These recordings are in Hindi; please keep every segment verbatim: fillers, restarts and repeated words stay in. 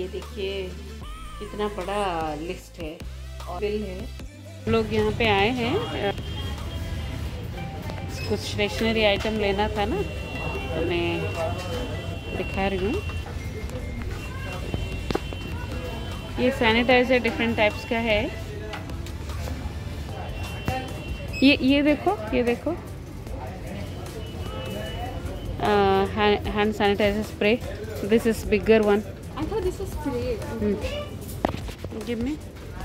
ये देखिए कितना बड़ा लिस्ट है और बिल है। हम लोग यहाँ पे आए हैं, कुछ स्टेशनरी आइटम लेना था ना, मैं दिखा रही हूँ। ये सैनिटाइजर डिफरेंट टाइप्स का है। ये ये देखो, ये देखो, hand sanitiser spray. This is bigger one. I thought this was spray. Give me.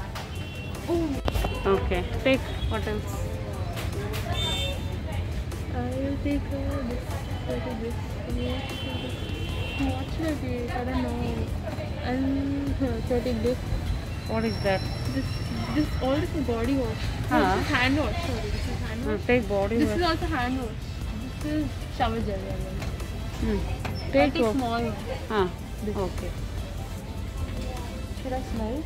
Oh, okay, take what else. I will take uh, this. What is this? Watch my face. I don't know. And uh, so take this. What is that? This, this all this is body wash. No, हाँ. this is hand wash. Sorry, this is hand wash. Take body This is also hand wash. This is shower gel. Yeah, yeah. I'll take take small one. हाँ, okay. Should I smell?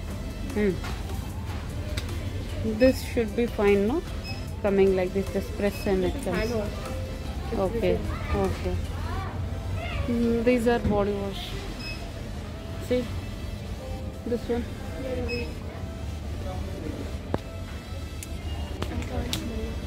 This should be fine, no? Coming like this, just press and it This is hand comes. wash. It's Okay, written. okay. Mm, these are body wash. See, this one. Yeah, wait. I can't smell it.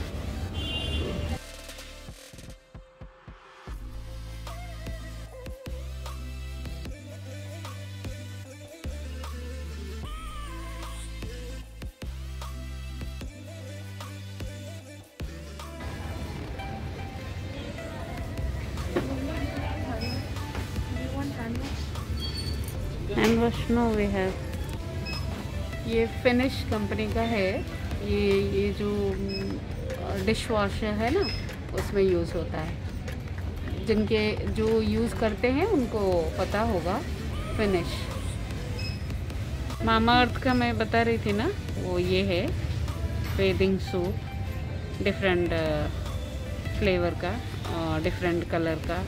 Hand wash no we have. ये फिनिश कंपनी का है। ये ये जो डिश वॉशर है ना, उसमें यूज़ होता है। जिनके जो यूज़ करते हैं उनको पता होगा। फिनिश मामा अर्थ का मैं बता रही थी ना, वो ये है बेदिंग सूप, डिफरेंट फ्लेवर का, डिफरेंट कलर का।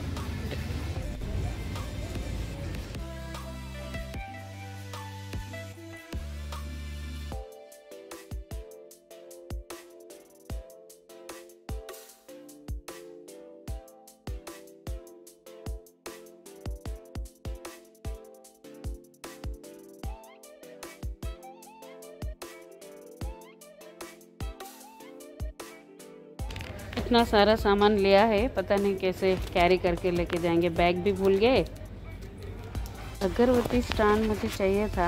इतना सारा सामान लिया है, पता नहीं कैसे कैरी करके लेके जाएंगे। बैग भी भूल गए। अगरबत्ती स्टैंड मुझे चाहिए था।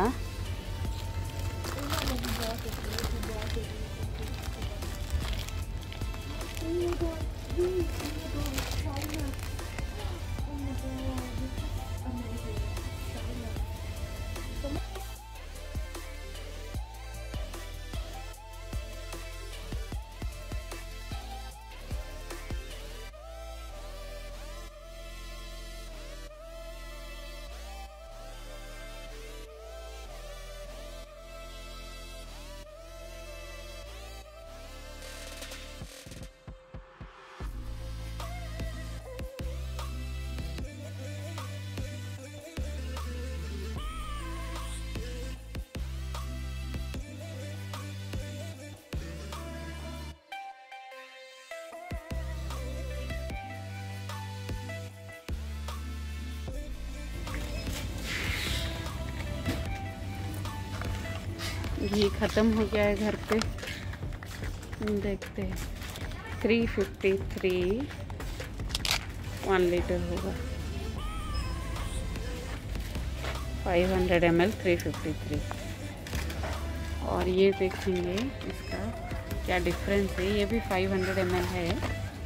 ये ख़त्म हो गया है घर पे। देखते हैं। Three fifty three one litre होगा। Five hundred M L three fifty three. और ये देखेंगे इसका क्या डिफरेंस है। ये भी फाइव हंड्रेड एम एल है।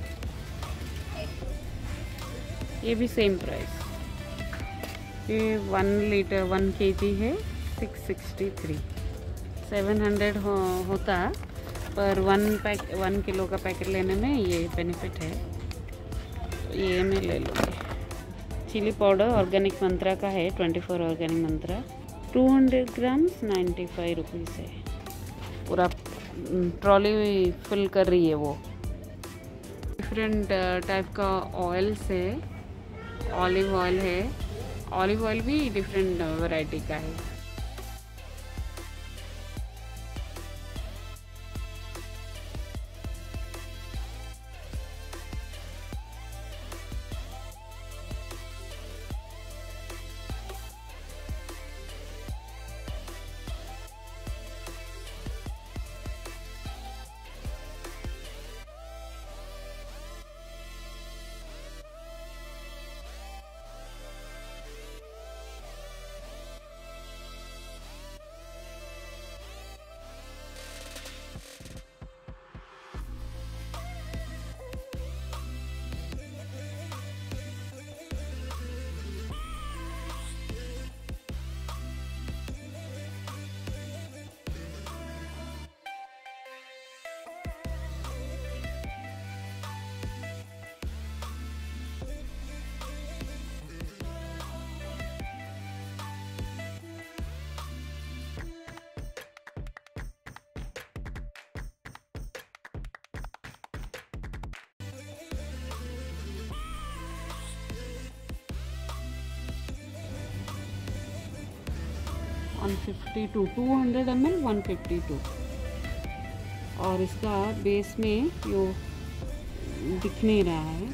ये भी सेम प्राइस। ये one litre one K G है, six sixty three. Seven hundred हो, होता, पर वन पैक वन किलो का पैकेट लेने में ये बेनिफिट है। तो ये मैं ले लूँगी। चिली पाउडर ऑर्गेनिक मंत्रा का है, twenty four Organic Mantra, two hundred grams ninety five rupees है। पूरा ट्रॉली फिल कर रही है वो। डिफरेंट टाइप का ऑयल्स है। ऑलिव ऑयल है। ऑलिव ऑयल भी डिफरेंट वैरायटी का है। One fifty two, two hundred M L one fifty two. और इसका बेस में यो दिख नहीं रहा है।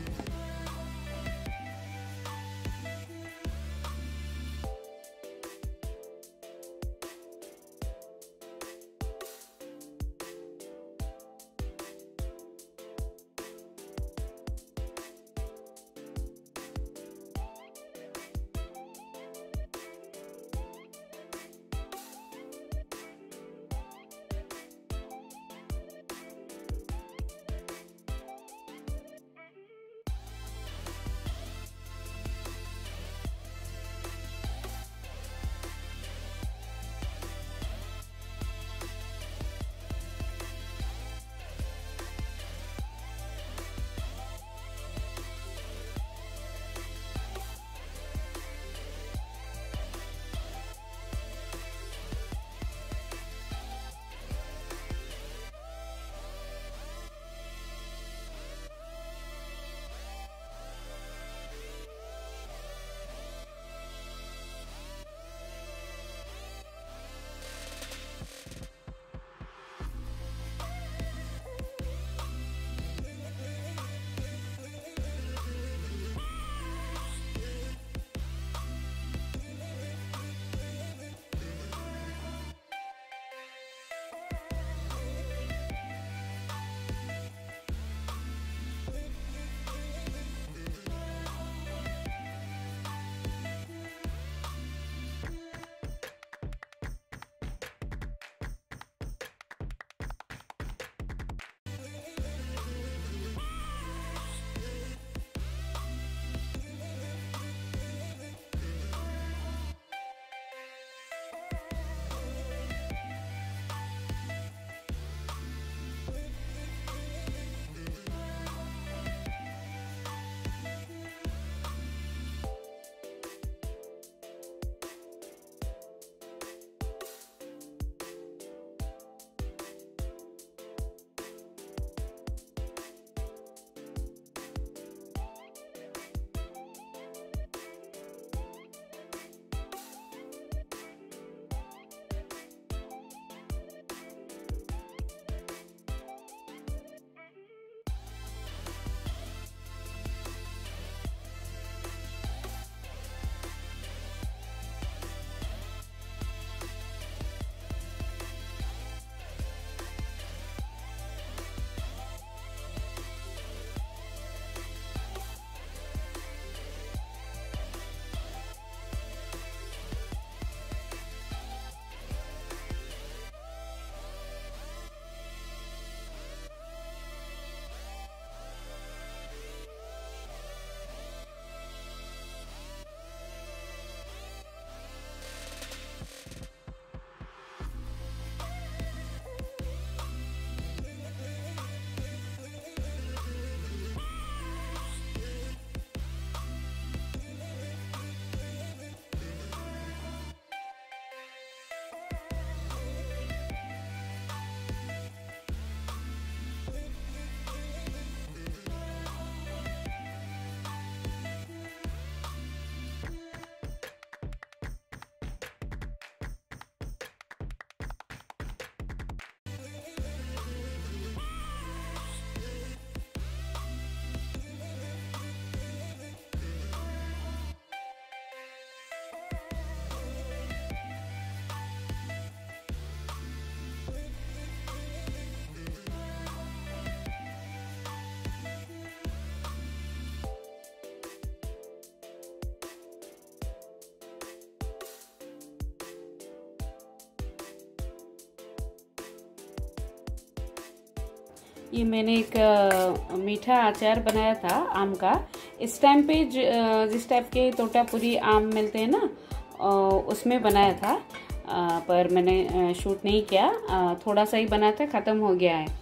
ये मैंने एक आ, मीठा अचार बनाया था आम का। इस टाइम पे ज, जिस टाइप के तोतापुरी आम मिलते हैं ना, आ, उसमें बनाया था, आ, पर मैंने शूट नहीं किया। आ, थोड़ा सा ही बनाया था, ख़त्म हो गया है।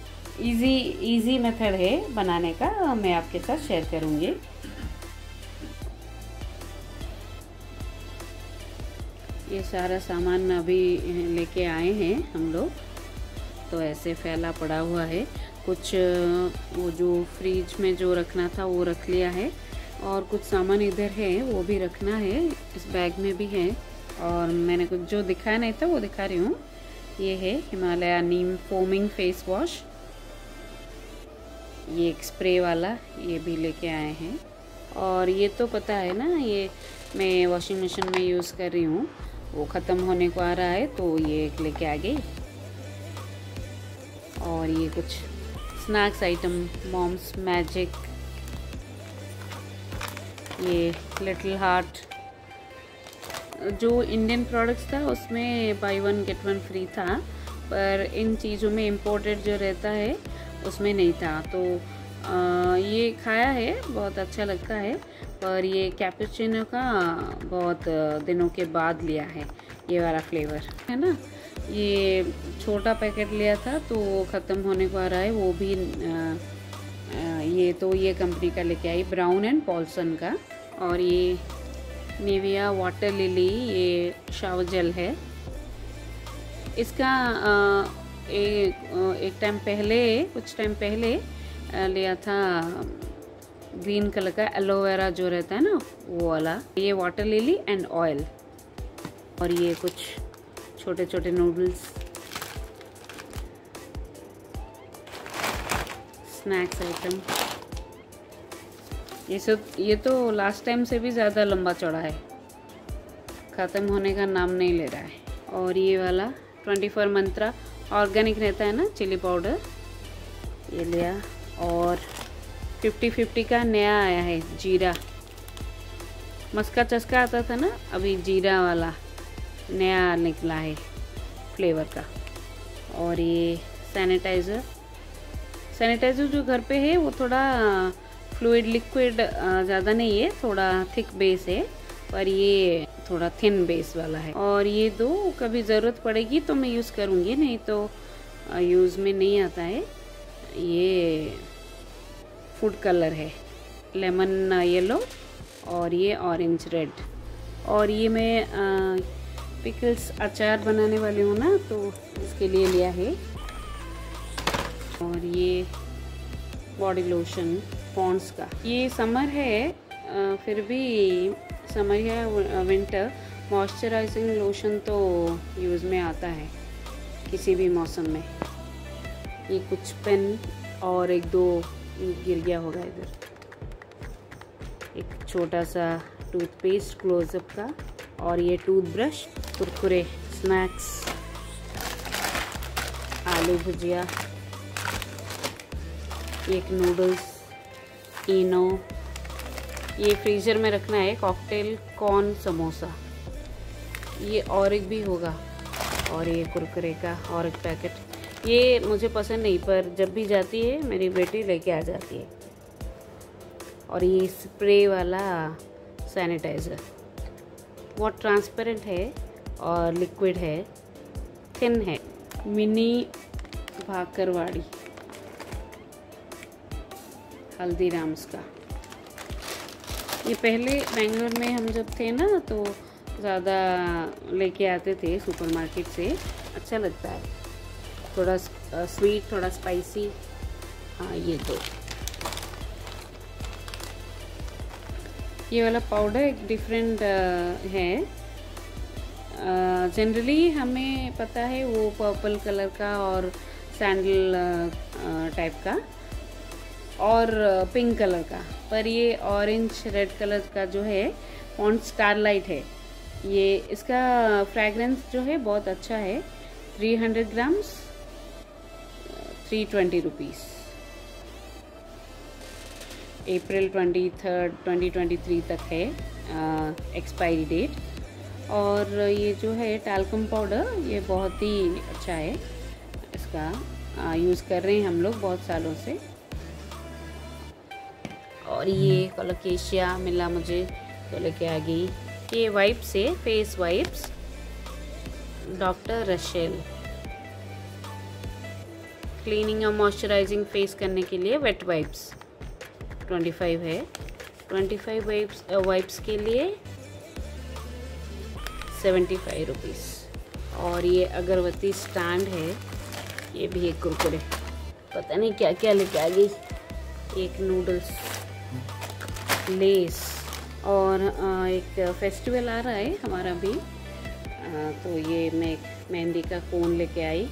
इजी इजी मेथड है बनाने का, मैं आपके साथ शेयर करूँगी। ये सारा सामान अभी लेके आए हैं हम लोग, तो ऐसे फैला पड़ा हुआ है। कुछ वो जो फ्रिज में जो रखना था वो रख लिया है, और कुछ सामान इधर है वो भी रखना है, इस बैग में भी है। और मैंने कुछ जो दिखाया नहीं था वो दिखा रही हूँ। ये है Himalaya neem foaming face wash, ये एक स्प्रे वाला, ये भी लेके आए हैं। और ये तो पता है ना, ये मैं वॉशिंग मशीन में यूज़ कर रही हूँ, वो ख़त्म होने को आ रहा है तो ये एक लेके आ गई। और ये कुछ स्नैक्स आइटम, मॉम्स मैजिक, ये लिटिल हार्ट, जो इंडियन प्रोडक्ट्स था उसमें buy one get one free था, पर इन चीज़ों में इम्पोर्टेड जो रहता है उसमें नहीं था। तो आ, ये खाया है, बहुत अच्छा लगता है, पर ये कैपुचिनो का बहुत दिनों के बाद लिया है, ये वाला फ्लेवर है ना। ये छोटा पैकेट लिया था तो वो ख़त्म होने को आ रहा है, वो भी आ, आ, ये तो ये कंपनी का लेके आई, ब्राउन एंड पॉल्सन का। और ये निविया वाटर लिली, ये शावर जेल है। इसका आ, एक एक टाइम पहले कुछ टाइम पहले लिया था ग्रीन कलर का एलोवेरा जो रहता है ना, वो वाला। ये वाटर लिली एंड ऑयल। और ये कुछ छोटे छोटे नूडल्स, स्नैक्स आइटम। ये सब, ये तो लास्ट टाइम से भी ज़्यादा लंबा चौड़ा है, ख़त्म होने का नाम नहीं ले रहा है। और ये वाला ट्वेंटी फोर मंत्रा ऑर्गेनिक रहता है ना, चिली पाउडर, ये लिया। और फिफ्टी फिफ्टी का नया आया है जीरा, मस्का चस्का आता था ना, अभी जीरा वाला नया निकला है फ्लेवर का। और ये सैनिटाइज़र, सैनिटाइज़र जो घर पे है वो थोड़ा फ्लूइड लिक्विड ज़्यादा नहीं है, थोड़ा थिक बेस है, पर ये थोड़ा थिन बेस वाला है। और ये दो कभी ज़रूरत पड़ेगी तो मैं यूज़ करूँगी, नहीं तो यूज़ में नहीं आता है। ये फूड कलर है, लेमन येलो और ये ऑरेंज रेड। और ये मैं पिकल्स अचार बनाने वाली हूँ ना, तो इसके लिए लिया है। और ये बॉडी लोशन पॉन्ड्स का, ये समर है आ, फिर भी समर या विंटर मॉइस्चराइजिंग लोशन तो यूज़ में आता है किसी भी मौसम में। ये कुछ पेन और एक दो गिर गया होगा इधर, एक छोटा सा टूथपेस्ट क्लोजअप का। और ये टूथब्रश, कुरकुरे, स्नैक्स, आलू भुजिया, एक नूडल्स, इनो, ये फ्रीज़र में रखना है, कॉकटेल कॉर्न समोसा, ये और एक भी होगा। और ये कुरकुरे का और एक पैकेट, ये मुझे पसंद नहीं, पर जब भी जाती है मेरी बेटी लेके आ जाती है। और ये स्प्रे वाला सैनिटाइज़र, बहुत ट्रांसपेरेंट है और लिक्विड है, थिन है। मिनी भाकरवाड़ी, हल्दीराम्स का। ये पहले बेंगलोर में हम जब थे ना तो ज़्यादा लेके आते थे सुपरमार्केट से, अच्छा लगता है, थोड़ा स्वीट थोड़ा स्पाइसी। हाँ ये दो, ये वाला पाउडर एक डिफरेंट है, जनरली हमें पता है वो पर्पल कलर का और सैंडल टाइप का और पिंक कलर का, पर ये ऑरेंज रेड कलर का जो है पॉन्ड्स स्टारलाइट है। ये इसका फ्रेगरेंस जो है बहुत अच्छा है, three hundred grams three twenty rupees. April twenty third twenty twenty three तक है एक्सपायरी डेट। और ये जो है टैल्कम पाउडर, ये बहुत ही अच्छा है, इसका यूज़ कर रहे हैं हम लोग बहुत सालों से। और ये कोलोकेशिया मिला मुझे तो लेके आ गई। ये वाइप्स है, face wipes, doctor Rashel, cleaning और मॉइस्चराइजिंग फेस करने के लिए वेट वाइप्स, ट्वेंटी फाइव है, ट्वेंटी फाइव वाइप्स वाइप्स के लिए सेवेंटी फाइव रुपीज़। और ये अगरबत्ती स्टैंड है, ये भी एक कुरकुरे, पता नहीं क्या क्या लेके आ गई, एक नूडल्स, लेस। और एक फेस्टिवल आ रहा है हमारा भी, तो ये मैं मेहंदी का कोन लेके आई,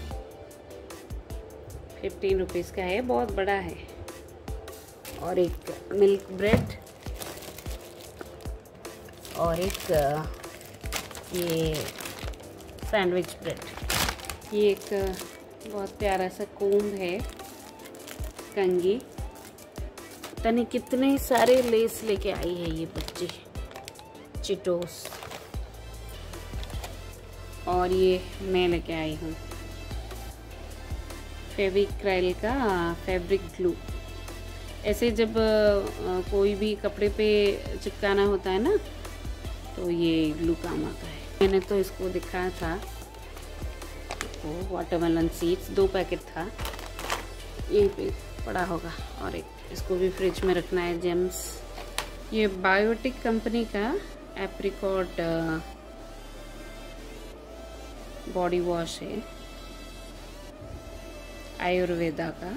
फिफ्टीन रुपीज़ का है, बहुत बड़ा है। और एक मिल्क ब्रेड और एक ये सैंडविच ब्रेड। ये एक बहुत प्यारा सा कोम्ब है, कंघी। पता नहीं कितने सारे लेस लेके आई है ये बच्ची, चिटोस। और ये मैं लेके आई हूँ फेविक्राइल का फैब्रिक ग्लू। ऐसे जब कोई भी कपड़े पे चिपकाना होता है ना, तो ये ग्लू काम आता है। मैंने तो इसको दिखाया था, तो वाटरमेलन सीड्स दो पैकेट था, यहीं पे पड़ा होगा। और एक इसको भी फ्रिज में रखना है, जेम्स। ये बायोटिक कंपनी का एप्रिकॉट बॉडी वॉश है, आयुर्वेदा का।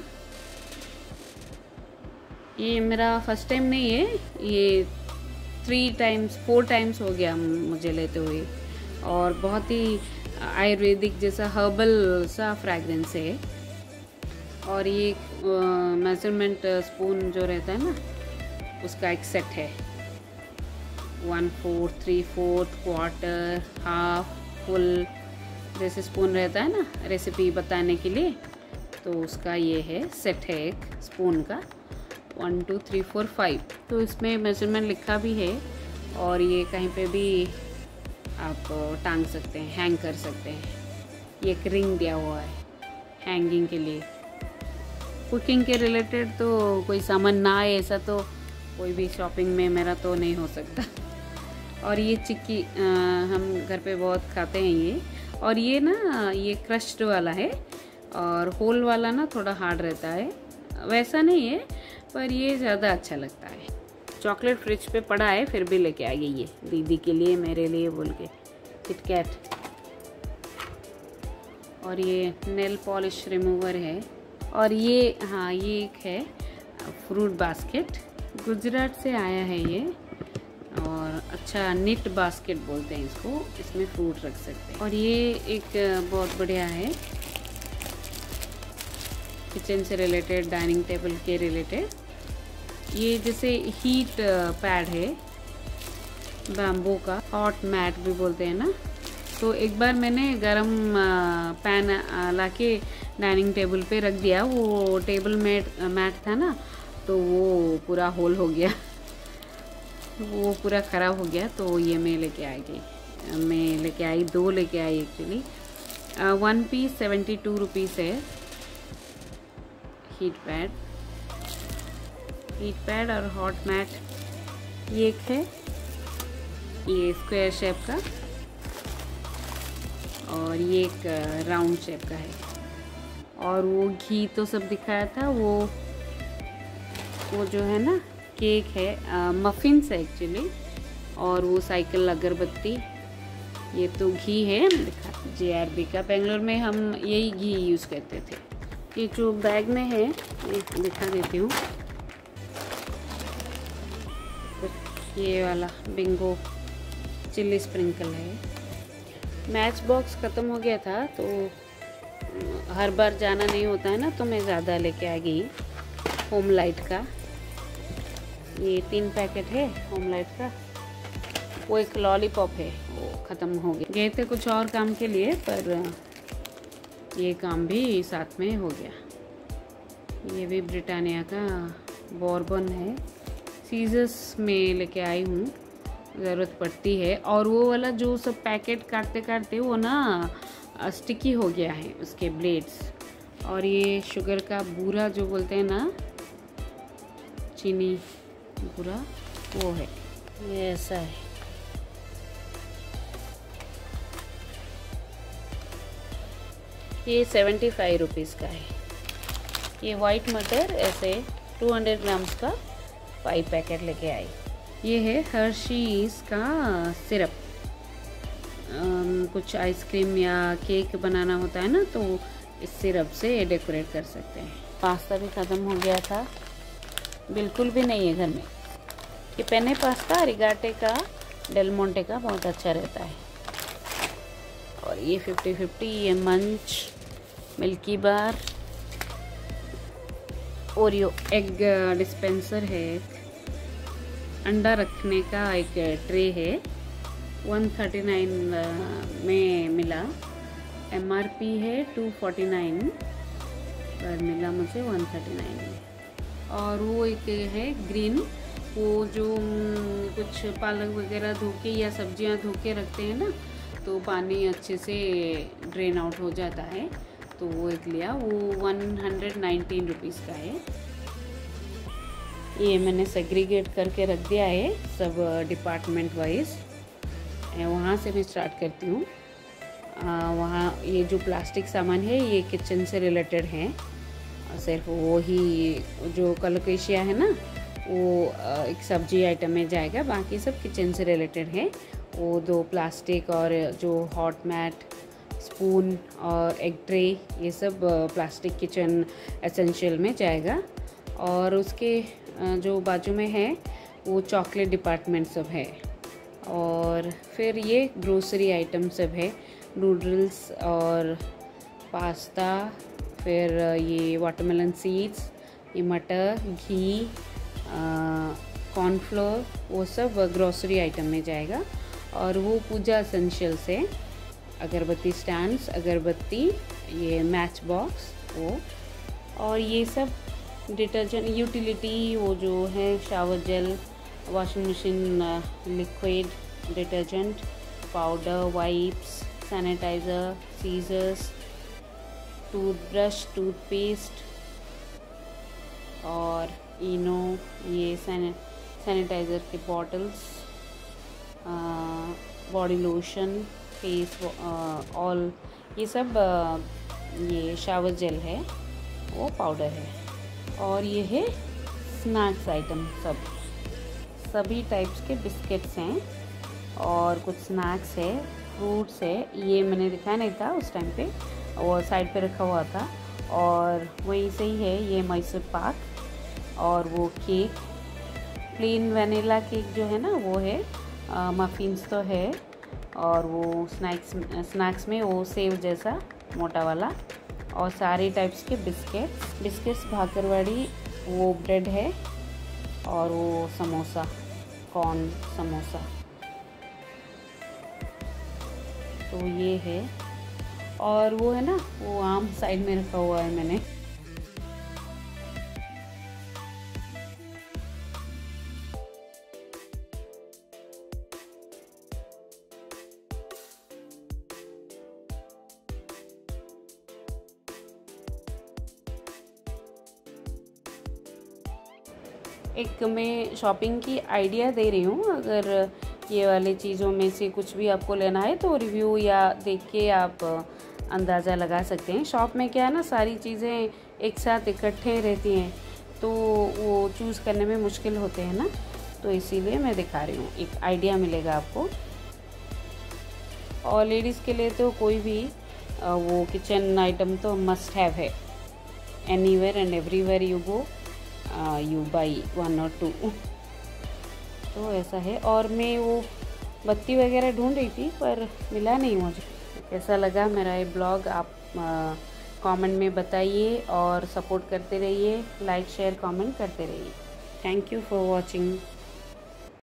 ये मेरा फर्स्ट टाइम नहीं है, ये थ्री टाइम्स फोर टाइम्स हो गया मुझे लेते हुए। और बहुत ही आयुर्वेदिक जैसा हर्बल सा फ्रैग्रेंस है। और ये मेजरमेंट स्पून जो रहता है ना, उसका एक सेट है, one fourth, three fourth, quarter, half, full जैसे स्पून रहता है ना रेसिपी बताने के लिए, तो उसका ये है सेट है एक स्पून का, one two three four five. तो इसमें मेजरमेंट लिखा भी है, और ये कहीं पे भी आप टांग सकते हैं, हैंग कर सकते हैं। ये एक रिंग दिया हुआ है हैंगिंग के लिए। कुकिंग के रिलेटेड तो कोई सामान ना आए ऐसा तो कोई भी शॉपिंग में मेरा तो नहीं हो सकता। और ये चिक्की आ, हम घर पे बहुत खाते हैं ये। और ये ना ये क्रश्ड वाला है, और होल वाला ना थोड़ा हार्ड रहता है, वैसा नहीं है, पर ये ज़्यादा अच्छा लगता है। चॉकलेट फ्रिज पे पड़ा है, फिर भी लेके आ गई ये दीदी के लिए, मेरे लिए बोल के, किटकैट। और ये नेल पॉलिश रिमूवर है। और ये हाँ ये एक है फ्रूट बास्केट, गुजरात से आया है ये, और अच्छा निट बास्केट बोलते हैं इसको, इसमें फ्रूट रख सकते हैं। और ये एक बहुत बढ़िया है किचन से रिलेटेड, डाइनिंग टेबल के रिलेटेड। ये जैसे हीट पैड है बैम्बू का, हॉट मैट भी बोलते हैं ना। तो एक बार मैंने गरम पैन लाके डाइनिंग टेबल पे रख दिया, वो टेबल मैट मैट था ना, तो वो पूरा होल हो गया, वो पूरा ख़राब हो गया। तो ये मैं लेके आ गई, मैं लेके आई दो लेके आई actually. One piece seventy two rupees है हीट पैड, हीट पैड और हॉट मैट। ये एक है ये स्क्वायर शेप का, और ये एक राउंड शेप का है। और वो घी तो सब दिखाया था, वो वो जो है ना केक है, मफिन्स है एक्चुअली। और वो साइकिल अगरबत्ती, ये तो घी है दिखा, जे आर बी का। बेंगलोर में हम यही घी यूज़ करते थे। ये जो बैग में है ये दिखा देती हूँ, ये वाला बिंगो चिल्ली स्प्रिंकल है। मैच बॉक्स ख़त्म हो गया था, तो हर बार जाना नहीं होता है ना, तो मैं ज़्यादा लेके आ गई होम लाइट का। ये तीन पैकेट है होम लाइट का। वो एक लॉलीपॉप है, वो ख़त्म हो गया। गए थे कुछ और काम के लिए, पर ये काम भी साथ में हो गया। ये भी ब्रिटानिया का बॉर्बन है, सीजर्स में लेके आई हूँ, ज़रूरत पड़ती है। और वो वाला जो सब पैकेट काटते काटते वो ना स्टिकी हो गया है उसके ब्लेड्स। और ये शुगर का बूरा जो बोलते हैं ना, चीनी बूरा, वो है, ये ऐसा है। ये सेवेंटी फाइव रुपीज़ का है। ये वाइट मटर ऐसे टू हंड्रेड ग्राम्स का फाइव पैकेट लेके आई। ये है हर्शीज़ का सिरप। कुछ आइसक्रीम या केक बनाना होता है ना, तो इस सिरप से डेकोरेट कर सकते हैं। पास्ता भी ख़त्म हो गया था, बिल्कुल भी नहीं है घर में। ये पेने पास्ता रिगाटे का, डेल मोंटे का बहुत अच्छा रहता है। और ये फिफ्टी फिफ्टी, ये Munch, Milky Bar, Oreo egg dispenser है, अंडा रखने का एक ट्रे है, वन थर्टी नाइन में मिला। एमआरपी है टू फोर्टी नाइन पर मिला मुझे वन थर्टी नाइन में। और वो एक है ग्रीन, वो जो कुछ पालक वगैरह धो के या सब्जियां धो के रखते हैं ना, तो पानी अच्छे से ड्रेन आउट हो जाता है, तो वो एक लिया। वो वन हंड्रेड नाइनटीन रुपीज़ का है। ये मैंने सेग्रीगेट करके रख दिया है सब डिपार्टमेंट वाइज। वहाँ से मैं स्टार्ट करती हूँ। वहाँ ये जो प्लास्टिक सामान है ये किचन से रिलेटेड है, सिर्फ वो ही जो कलोकेशिया है ना वो एक सब्जी आइटम में जाएगा, बाकी सब किचन से रिलेटेड है। वो दो प्लास्टिक और जो हॉट मैट, स्पून और एग ट्रे, ये सब प्लास्टिक किचन एसेंशियल में जाएगा। और उसके जो बाजू में है वो चॉकलेट डिपार्टमेंट सब है। और फिर ये ग्रोसरी आइटम सब है, नूडल्स और पास्ता, फिर ये वाटरमेलन सीड्स, ये मटर, घी, कॉर्नफ्लोर, वो सब ग्रोसरी आइटम में जाएगा। और वो पूजा एसेंशियल्स है, अगरबत्ती स्टैंड्स, अगरबत्ती, ये मैच बॉक्स वो। और ये सब डिटर्जेंट यूटिलिटी, वो जो है shower gel, washing machine liquid detergent, powder, wipes, sanitiser, scissors, toothbrush, toothpaste और इनो, ये सैनिटाइज़र के बॉटल्स, बॉडी लोशन, फेस ऑल, ये सब आ, ये शावर जेल है, वो पाउडर है। और ये है स्नैक्स आइटम, सब सभी टाइप्स के बिस्किट्स हैं और कुछ स्नैक्स है, फ्रूट्स है। ये मैंने दिखाया नहीं था उस टाइम पे, वो साइड पे रखा हुआ था। और वहीं से ही है ये मैसूर पाक और वो केक, प्लेन वनीला केक जो है ना वो है, मफिन्स तो है। और वो स्नैक्स स्नैक्स में वो सेव जैसा मोटा वाला, और सारे टाइप्स के बिस्किट्स बिस्किट्स भाकरवाड़ी, वो ब्रेड है और वो समोसा, कॉर्न समोसा, तो ये है। और वो है ना वो आम साइड में रखा हुआ है मैंने। एक मैं शॉपिंग की आइडिया दे रही हूँ, अगर ये वाली चीज़ों में से कुछ भी आपको लेना है तो रिव्यू या देख के आप अंदाज़ा लगा सकते हैं। शॉप में क्या है ना, सारी चीज़ें एक साथ इकट्ठे रहती हैं तो वो चूज़ करने में मुश्किल होते हैं ना, तो इसीलिए मैं दिखा रही हूँ, एक आइडिया मिलेगा आपको। और लेडीज़ के लिए तो कोई भी वो किचन आइटम तो मस्ट हैव है, anywhere and everywhere you go you buy one और टू, तो ऐसा है। और मैं वो बत्ती वगैरह ढूंढ रही थी पर मिला नहीं मुझे। कैसा लगा मेरा ये ब्लॉग आप कमेंट में बताइए और सपोर्ट करते रहिए, लाइक शेयर कमेंट करते रहिए। Thank you for watching.